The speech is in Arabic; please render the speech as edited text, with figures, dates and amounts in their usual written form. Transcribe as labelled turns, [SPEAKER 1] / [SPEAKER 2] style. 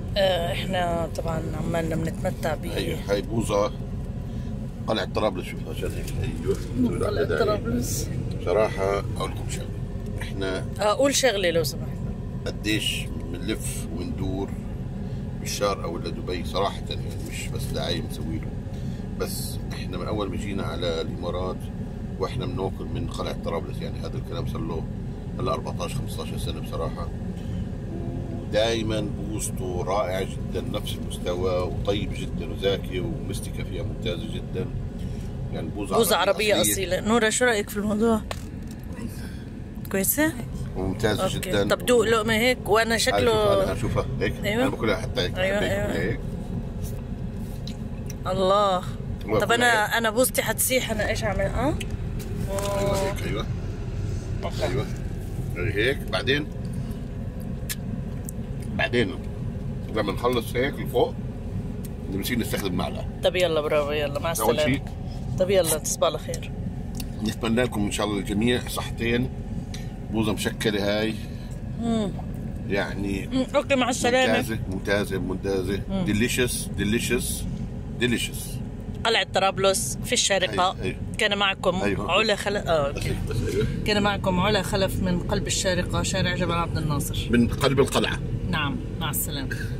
[SPEAKER 1] احنا طبعا عمالنا بنتمتع ب
[SPEAKER 2] هاي بوظة قلعة طرابلس. شوفها عشان هيك. ايوه
[SPEAKER 1] قلعة طرابلس.
[SPEAKER 2] بصراحة اقول لكم شغلة، احنا
[SPEAKER 1] قول شغلة لو سمحت.
[SPEAKER 2] قديش بنلف وندور بالشارقة ولا دبي صراحة، يعني مش بس دعاية بنسوي له، بس احنا من اول ما جينا على الامارات واحنا بناكل من قلعة طرابلس. يعني هذا الكلام صار له هلا 14 15 سنة بصراحة، ودائما بوسطه رائع جدا، نفس المستوى، وطيب جدا وذكي، ومستكة فيها ممتازة جدا. يعني
[SPEAKER 1] بوزة عربية أصيلة. نورة شو رأيك في الموضوع؟ كويسة؟
[SPEAKER 2] وممتازة جدا.
[SPEAKER 1] طب دوق لقمة هيك وأنا شكله.
[SPEAKER 2] أنا أشوفها هيك.
[SPEAKER 1] أيوة.
[SPEAKER 2] أنا باكلها حتى هيك.
[SPEAKER 1] أيوة
[SPEAKER 2] هيك.
[SPEAKER 1] الله. طب أنا بوزتي حتسيح، أنا إيش أعمل؟
[SPEAKER 2] أيوة هيك. أيوة أيوة هيك. بعدين لما نخلص هيك لفوق بنصير نستخدم معلقة.
[SPEAKER 1] طب يلا برافو، يلا مع السلامة.
[SPEAKER 2] أول شيء
[SPEAKER 1] طب يلا تصبح على خير.
[SPEAKER 2] نتمنى لكم إن شاء الله الجميع صحتين. بوظة مشكلة هاي. يعني
[SPEAKER 1] اوكي مع السلامة.
[SPEAKER 2] ممتازة. ديليشس.
[SPEAKER 1] قلعة طرابلس في الشارقة.
[SPEAKER 2] أيوة.
[SPEAKER 1] كان معكم علا خلف. اوكي. كان معكم علا خلف من قلب الشارقة، شارع جبل عبد الناصر،
[SPEAKER 2] من قلب القلعة.
[SPEAKER 1] نعم، مع السلامة.